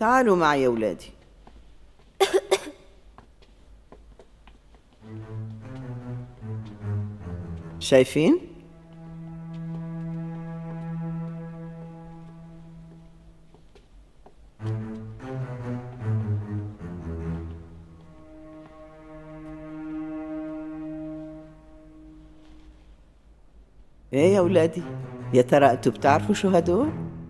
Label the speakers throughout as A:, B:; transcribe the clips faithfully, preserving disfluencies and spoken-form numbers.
A: تعالوا معي يا ولادي. شايفين؟ ايه يا ولادي، يا ترى انتوا بتعرفوا شو هدول؟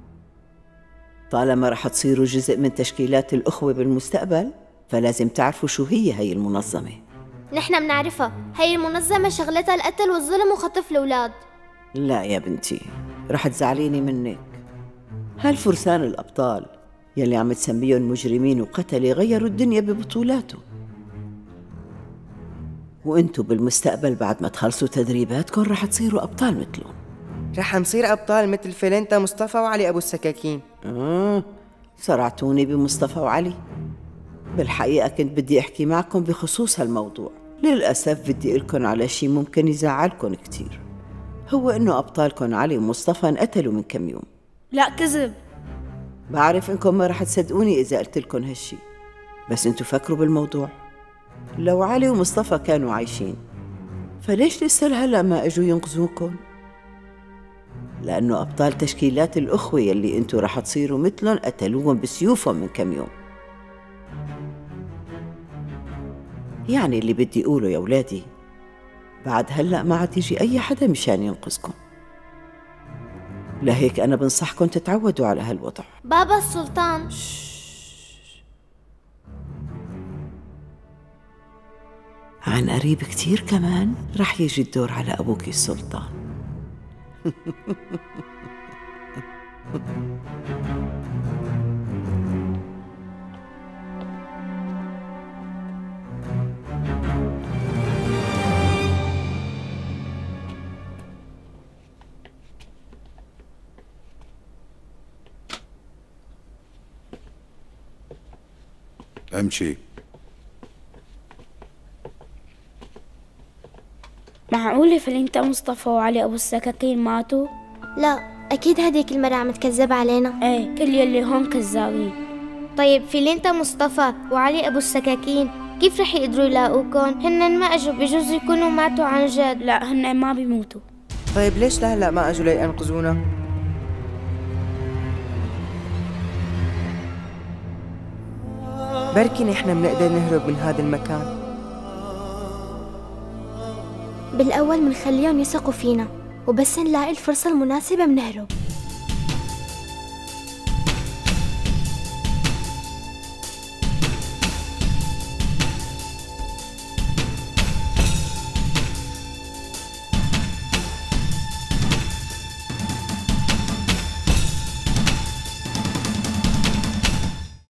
A: طالما رح تصيروا جزء من تشكيلات الأخوة بالمستقبل فلازم تعرفوا شو هي هي المنظمة.
B: نحن بنعرفها، هي المنظمة شغلتها القتل والظلم وخطف الأولاد.
A: لا يا بنتي، رح تزعليني منك. هالفرسان الأبطال يلي عم تسميهم مجرمين وقتلة غيروا الدنيا ببطولاته، وانتوا بالمستقبل بعد ما تخلصوا تدريباتكم رح تصيروا أبطال مثلهم.
C: رح نصير أبطال مثل فلينتا مصطفى وعلي أبو السكاكين.
A: آه صرعتوني بمصطفى وعلي. بالحقيقة كنت بدي أحكي معكم بخصوص هالموضوع، للأسف بدي أقولكم على شي ممكن يزعلكم كتير، هو إنه أبطالكم علي ومصطفى انقتلوا من كم يوم.
D: لا كذب.
A: بعرف إنكم ما رح تصدقوني إذا قلت لكم هالشي، بس أنتوا فكروا بالموضوع. لو علي ومصطفى كانوا عايشين فليش لسه لهلا ما أجوا ينقذوكم؟ لأنه أبطال تشكيلات الأخوة يلي أنتوا رح تصيروا مثلهم قتلوهم بسيوفهم من كم يوم. يعني اللي بدي أقوله يا ولادي، بعد هلأ ما عاد يجي أي حدا مشان ينقذكم، لهيك أنا بنصحكم تتعودوا على هالوضع.
B: بابا السلطان.
A: عن قريب كتير كمان رح يجي الدور على أبوك السلطان.
E: امشي.
D: معقولة فلينتا مصطفى وعلي أبو السكاكين ماتوا؟
B: لا أكيد هديك المرة عم تكذب علينا.
D: ايه كل يلي هون كذابين.
B: طيب فلينتا مصطفى وعلي أبو السكاكين كيف رح يقدروا يلاقوكن؟ هن ما أجوا، بجوز يكونوا ماتوا عن جد.
D: لا هن ما بيموتوا.
C: طيب ليش لهلا ما أجوا لينقذونا؟ بركي نحن بنقدر نهرب من هذا المكان.
B: بالأول منخليهم يثقوا فينا، وبس نلاقي الفرصة المناسبة منهرب.